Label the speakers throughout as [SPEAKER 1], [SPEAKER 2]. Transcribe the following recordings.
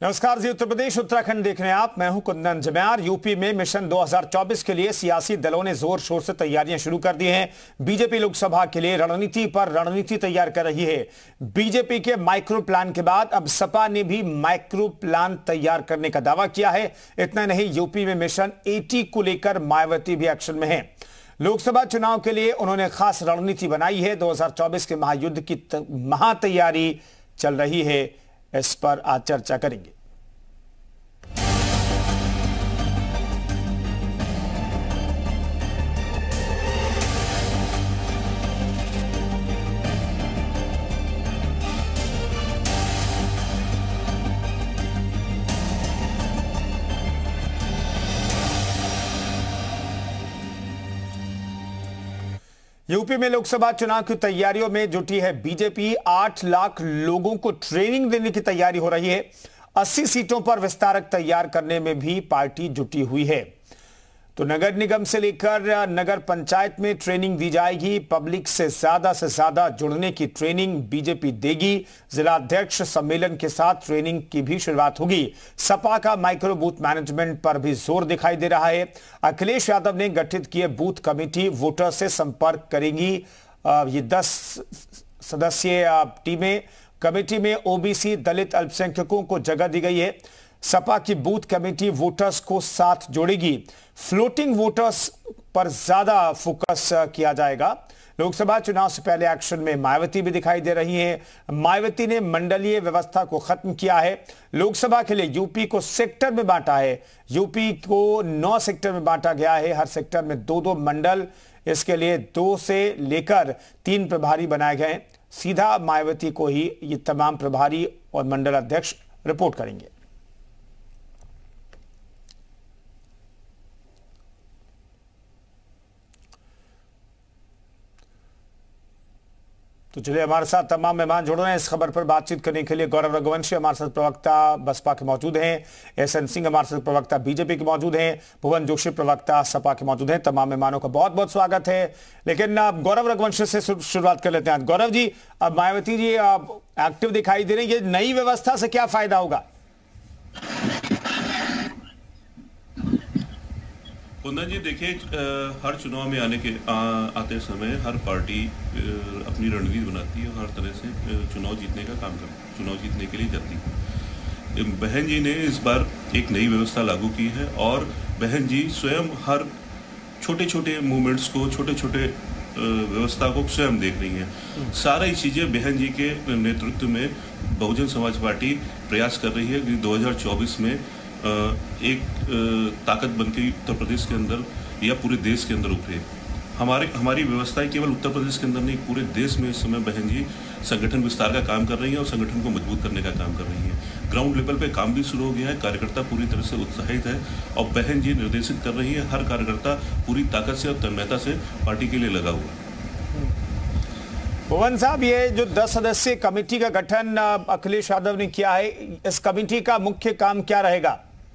[SPEAKER 1] नमस्कार जी, उत्तर प्रदेश उत्तराखंड देख रहे हैं आप। मैं हूं कुंदन जम्यार। यूपी में मिशन 2024 के लिए सियासी दलों ने जोर शोर से तैयारियां शुरू कर दी हैं। बीजेपी लोकसभा के लिए रणनीति पर रणनीति तैयार कर रही है। बीजेपी के माइक्रो प्लान के बाद अब सपा ने भी माइक्रो प्लान तैयार करने का दावा किया है। इतना नहीं, यूपी में मिशन 80 को लेकर मायावती भी एक्शन में है। लोकसभा चुनाव के लिए उन्होंने खास रणनीति बनाई है। 2024 के महायुद्ध की महातैयारी चल रही है। इस पर आज चर्चा करेंगे। यूपी में लोकसभा चुनाव की तैयारियों में जुटी है बीजेपी। 8 लाख लोगों को ट्रेनिंग देने की तैयारी हो रही है। 80 सीटों पर विस्तारक तैयार करने में भी पार्टी जुटी हुई है। तो नगर निगम से लेकर नगर पंचायत में ट्रेनिंग दी जाएगी। पब्लिक से ज्यादा जुड़ने की ट्रेनिंग बीजेपी देगी। जिला अध्यक्ष सम्मेलन के साथ ट्रेनिंग की भी शुरुआत होगी। सपा का माइक्रो बूथ मैनेजमेंट पर भी जोर दिखाई दे रहा है। अखिलेश यादव ने गठित किए बूथ कमेटी वोटर से संपर्क करेंगी। ये 10 सदस्यीय टीमें, कमेटी में ओबीसी, दलित, अल्पसंख्यकों को जगह दी गई है। सपा की बूथ कमेटी वोटर्स को साथ जोड़ेगी। फ्लोटिंग वोटर्स पर ज्यादा फोकस किया जाएगा। लोकसभा चुनाव से पहले एक्शन में मायावती भी दिखाई दे रही हैं। मायावती ने मंडलीय व्यवस्था को खत्म किया है। लोकसभा के लिए यूपी को सेक्टर में बांटा है। यूपी को 9 सेक्टर में बांटा गया है। हर सेक्टर में 2-2 मंडल। इसके लिए 2 से लेकर 3 प्रभारी बनाए गए। सीधा मायावती को ही ये तमाम प्रभारी और मंडल अध्यक्ष रिपोर्ट करेंगे। तो चलिए, हमारे साथ तमाम मेहमान जुड़ रहे हैं इस खबर पर बातचीत करने के लिए। गौरव रघुवंशी हमारे साथ प्रवक्ता बसपा के मौजूद हैं। एसएन सिंह हमारे साथ प्रवक्ता बीजेपी के मौजूद हैं। भुवन जोशी प्रवक्ता सपा के मौजूद हैं। तमाम मेहमानों का बहुत बहुत स्वागत है। लेकिन अब गौरव रघुवंशी से शुरुआत कर लेते हैं। गौरव जी, अब मायावती जी एक्टिव दिखाई दे रही है। नई व्यवस्था से क्या फायदा होगा?
[SPEAKER 2] कुंदन जी, देखिए, हर चुनाव में आते समय हर पार्टी अपनी रणनीति बनाती है और हर तरह से चुनाव जीतने के लिए जाती है। बहन जी ने इस बार एक नई व्यवस्था लागू की है और बहन जी स्वयं हर छोटे छोटे मूवमेंट्स को, छोटे छोटे व्यवस्था को स्वयं देख रही हैं। सारी चीज़ें बहन जी के नेतृत्व में बहुजन समाज पार्टी प्रयास कर रही है कि 2024 में एक ताकत बनकर उत्तर प्रदेश के अंदर या पूरे देश के अंदर उभरे। हमारी व्यवस्थाएं केवल उत्तर प्रदेश के अंदर नहीं, पूरे देश में इस समय बहन जी संगठन विस्तार का काम कर रही हैं और संगठन को मजबूत करने का काम कर रही हैं। ग्राउंड लेवल पे काम भी शुरू हो गया है। कार्यकर्ता पूरी तरह से उत्साहित है और बहन जी निर्देशित कर रही है। हर कार्यकर्ता पूरी ताकत से और तन्मयता से पार्टी के लिए लगा हुआ है।
[SPEAKER 1] भुवन साहब, ये जो 10 सदस्यीय कमेटी का गठन अखिलेश यादव ने किया है, इस कमेटी का मुख्य काम क्या रहेगा?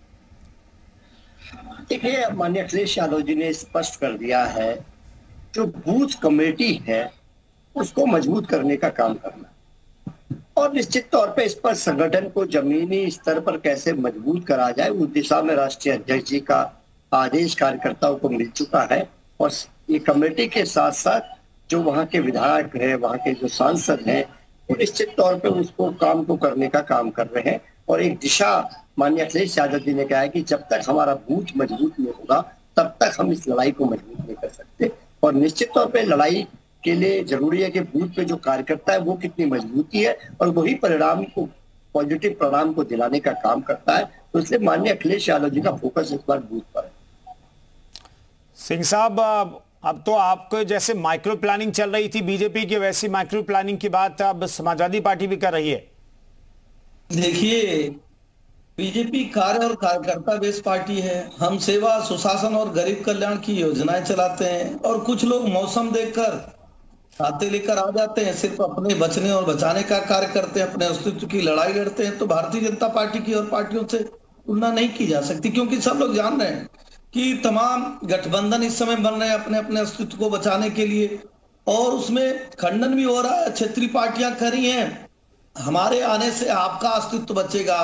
[SPEAKER 3] देखिए, माननीय अखिलेश यादव जी ने स्पष्ट कर दिया है, जो बूथ कमेटी है उसको मजबूत करने का काम करना और निश्चित तौर पे इस पर संगठन को जमीनी स्तर पर कैसे मजबूत करा जाए, उस दिशा में राष्ट्रीय अध्यक्ष जी का आदेश कार्यकर्ताओं को मिल चुका है। और ये कमेटी के साथ साथ जो वहाँ के विधायक है, वहाँ के जो सांसद हैं, वो निश्चित तौर पे उसको काम को करने का काम कर रहे हैं। और एक दिशा माननीय अखिलेश यादव जी ने कहा है कि जब तक हमारा बूथ मजबूत नहीं होगा तब तक हम इस लड़ाई को मजबूत नहीं कर सकते। और निश्चित तौर पे लड़ाई के लिए जरूरी है कि बूथ पे जो कार्यकर्ता है वो कितनी मजबूती है और वही परिणाम को, पॉजिटिव परिणाम को दिलाने का काम करता है। तो इसलिए माननीय अखिलेश यादव जी का फोकस इस बार बूथ पर है।
[SPEAKER 1] सिंह साहब, अब तो आपको जैसे माइक्रो प्लानिंग चल रही थी बीजेपी की, वैसी माइक्रो प्लानिंग की बात अब समाजवादी पार्टी भी कर रही है।
[SPEAKER 4] देखिए, बीजेपी कार्य और कार्यकर्ता बेस पार्टी है। हम सेवा, सुशासन और गरीब कल्याण की योजनाएं चलाते हैं और कुछ लोग मौसम देखकर खाते लेकर आ जाते हैं, सिर्फ अपने बचने और बचाने का कार्य करते हैं, अपने अस्तित्व की लड़ाई लड़ते हैं। तो भारतीय जनता पार्टी की और पार्टियों से तुलना नहीं की जा सकती, क्योंकि सब लोग जान रहे हैं कि तमाम गठबंधन इस समय बन रहे हैं अपने अपने अस्तित्व को बचाने के लिए और उसमें खंडन भी हो रहा है। क्षेत्रीय पार्टियां कर रही हैं, हमारे आने से आपका अस्तित्व बचेगा,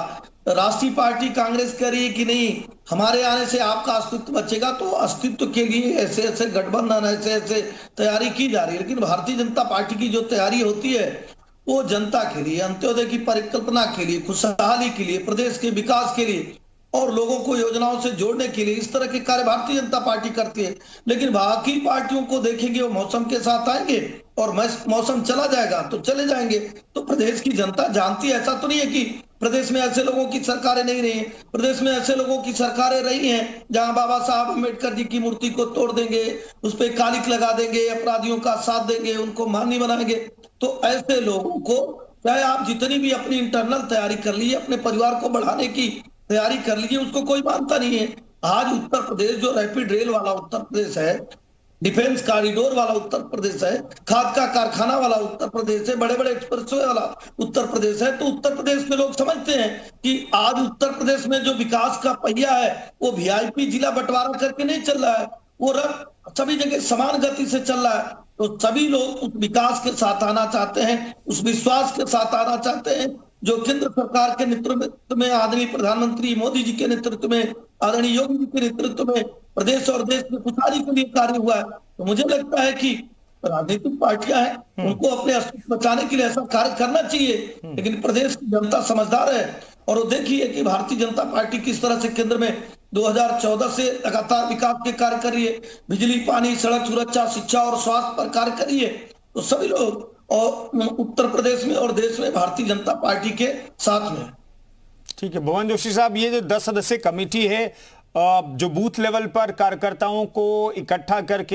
[SPEAKER 4] राष्ट्रीय पार्टी कांग्रेस कह रही है कि नहीं हमारे आने से आपका अस्तित्व बचेगा, तो अस्तित्व के लिए ऐसे ऐसे गठबंधन, ऐसे ऐसे तैयारी की जा रही है। लेकिन भारतीय जनता पार्टी की जो तैयारी होती है वो जनता के लिए, अंत्योदय की परिकल्पना के लिए, खुशहाली के लिए, प्रदेश के विकास के लिए और लोगों को योजनाओं से जोड़ने के लिए, इस तरह के कार्य भारतीय जनता पार्टी करती है। लेकिन बाकी पार्टियों को देखेंगे, वो मौसम के साथ आएंगे और मौसम चला जाएगा तो चले जाएंगे। तो प्रदेश की जनता जानती है, ऐसा तो नहीं है कि प्रदेश में ऐसे लोगों की सरकारें नहीं रही। प्रदेश में ऐसे लोगों की सरकारें रही हैं जहां बाबा साहब अम्बेडकर जी की मूर्ति को तोड़ देंगे, उस पर कालिक लगा देंगे, अपराधियों का साथ देंगे, उनको माननी बनाएंगे। तो ऐसे लोगों को चाहे आप जितनी भी अपनी इंटरनल तैयारी कर लीजिए, अपने परिवार को बढ़ाने की तैयारी कर लीजिए, उसको कोई मानता नहीं है। आज उत्तर प्रदेश जो रैपिड रेल वाला उत्तर प्रदेश है, डिफेंस कॉरिडोर वाला उत्तर प्रदेश है, खाद का कारखाना वाला उत्तर प्रदेश है, बड़े बड़े एक्सप्रेसवे वाला उत्तर प्रदेश है, तो उत्तर प्रदेश में लोग समझते हैं कि आज उत्तर प्रदेश में जो विकास का पहिया है वो वीआईपी जिला बंटवारा करके नहीं चल रहा है, वो रथ सभी जगह समान गति से चल रहा है। तो सभी लोग उस विकास के साथ आना चाहते हैं, उस विश्वास के साथ आना चाहते हैं जो केंद्र सरकार के नेतृत्व में, आदरणीय प्रधानमंत्री मोदी जी के नेतृत्व में, आदरणीय योगी जी के नेतृत्व में प्रदेश और देश में खुशहाली के लिए कार्य हुआ है। तो मुझे लगता है कि राजनीतिक पार्टियां हैं, उनको अपने अस्तित्व बचाने के लिए ऐसा कार्य करना चाहिए। लेकिन प्रदेश की जनता समझदार है और वो देखिए कि भारतीय जनता पार्टी किस तरह से केंद्र में 2014 से लगातार विकास के कार्य कर रही है, बिजली, पानी, सड़क सुरक्षा, शिक्षा और स्वास्थ्य पर कार्य कर रही है। तो सभी लोग और उत्तर प्रदेश में और देश में भारतीय जनता पार्टी के साथ में।
[SPEAKER 1] ठीक है भुवन जोशी साहब, ये जो 10 सदस्यीय कमेटी है जो बूथ लेवल पर कार्यकर्ताओं को इकट्ठा करके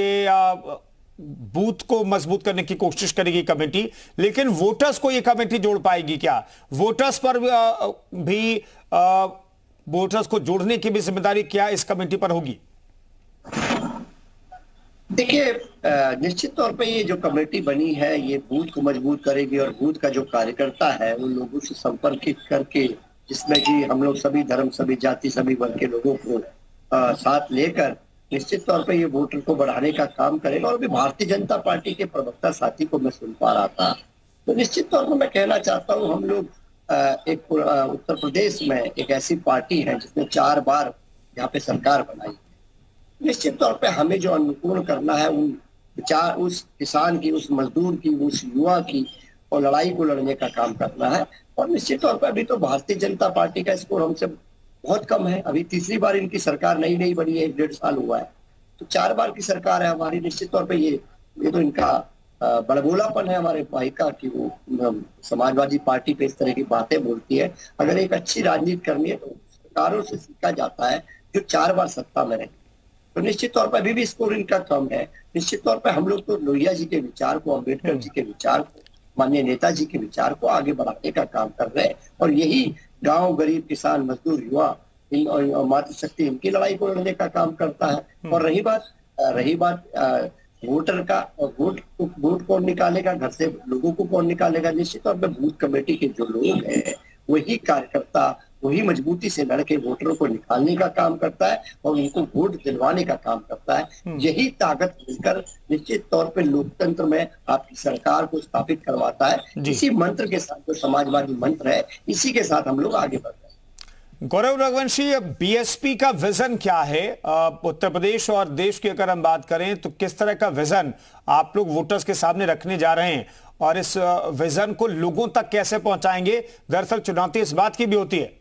[SPEAKER 1] बूथ को मजबूत करने की कोशिश करेगी कमेटी, लेकिन वोटर्स को ये कमेटी जोड़ पाएगी क्या? वोटर्स पर भी वोटर्स को जोड़ने की भी जिम्मेदारी क्या इस कमेटी पर होगी?
[SPEAKER 3] देखिए, निश्चित तौर पे ये जो कमेटी बनी है ये बूथ को मजबूत करेगी और बूथ का जो कार्यकर्ता है उन लोगों से संपर्क करके, जिसमें कि हम लोग सभी धर्म, सभी जाति, सभी वर्ग के लोगों को साथ लेकर निश्चित तौर पे ये वोटर को बढ़ाने का काम करेगा। और अभी भारतीय जनता पार्टी के प्रवक्ता साथी को मैं सुन पा रहा था, तो निश्चित तौर पर मैं कहना चाहता हूँ हम लोग एक उत्तर प्रदेश में एक ऐसी पार्टी है जिसने 4 बार यहाँ पे सरकार बनाई। निश्चित तौर पे हमें जो अनुकूल करना है उन विचार, उस किसान की, उस मजदूर की, उस युवा की और लड़ाई को लड़ने का काम करना है। और निश्चित तौर पर अभी तो भारतीय जनता पार्टी का स्कोर हमसे बहुत कम है। अभी तीसरी बार इनकी सरकार नई बनी है, 1.5 साल हुआ है, तो 4 बार की सरकार है हमारी। निश्चित तौर पर ये तो इनका बड़बोलापन है हमारे भाई का कि वो समाजवादी पार्टी पे इस तरह की बातें बोलती है। अगर एक अच्छी राजनीति करनी है तो सरकारों से सीखा जाता है जो 4 बार सत्ता में रहे। तो निश्चित तौर पर अभी भी स्कोर इनका कम है। निश्चित तौर पर हम लोग तो लोहिया जी के विचार को, अम्बेडकर जी के विचार को, माननीय नेताजी के विचार को आगे बढ़ाने का काम कर रहे हैं। और यही गांव, गरीब, किसान, मजदूर, युवा और मातृशक्ति, इनकी लड़ाई को लड़ने का काम करता है। और रही बात वोटर का, वोट कौन निकालेगा, घर से लोगों को कौन निकालेगा, निश्चित तौर पर बूथ कमेटी के जो लोग हैं वही कार्यकर्ता, वही मजबूती से लड़के वोटरों को निकालने का काम करता है और उनको वोट दिलवाने का काम करता है। यही ताकत मिलकर निश्चित तौर पे लोकतंत्र में आपकी सरकार को स्थापित करवाता है। इसी मंत्र के साथ, जो समाजवादी मंत्र है, इसी के साथ हम लोग आगे बढ़ते हैं।
[SPEAKER 1] गौरव रघुवंशी, बीएसपी का विजन क्या है उत्तर प्रदेश और देश की अगर हम बात करें तो किस तरह का विजन आप लोग वोटर्स के सामने रखने जा रहे हैं और इस विजन को लोगों तक कैसे पहुंचाएंगे? दरअसल चुनौती इस बात की भी होती है।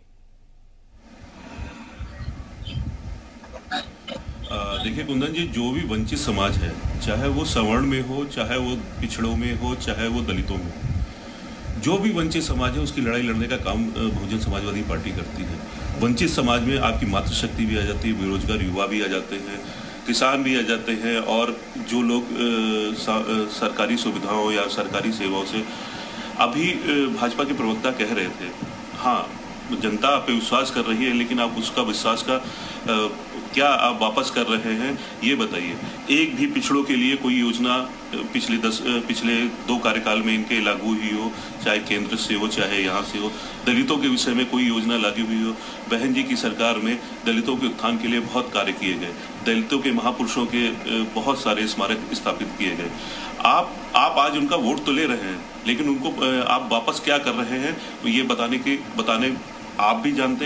[SPEAKER 2] देखिए कुंदन जी, जो भी वंचित समाज है, चाहे वो सवर्ण में हो, चाहे वो पिछड़ों में हो, चाहे वो दलितों में हो, जो भी वंचित समाज है उसकी लड़ाई लड़ने का काम बहुजन समाजवादी पार्टी करती है। वंचित समाज में आपकी मातृशक्ति भी आ जाती है, बेरोजगार युवा भी आ जाते हैं, किसान भी आ जाते हैं और जो लोग सरकारी सुविधाओं या सरकारी सेवाओं से, अभी भाजपा के प्रवक्ता कह रहे थे, हाँ जनता आप पे विश्वास कर रही है, लेकिन आप उसका विश्वास का क्या आप वापस कर रहे हैं ये बताइए। एक भी पिछड़ों के लिए कोई योजना पिछले 2 कार्यकाल में इनके लागू हुई हो, चाहे केंद्र से हो चाहे यहाँ से हो। दलितों के विषय में कोई योजना लागू हुई हो? बहन जी की सरकार में दलितों के उत्थान के लिए बहुत कार्य किए गए, दलितों के महापुरुषों के बहुत सारे स्मारक स्थापित किए गए। आप आज उनका वोट तो ले रहे हैं, लेकिन उनको आप वापस क्या कर रहे हैं ये बताने आप भी जानते हैं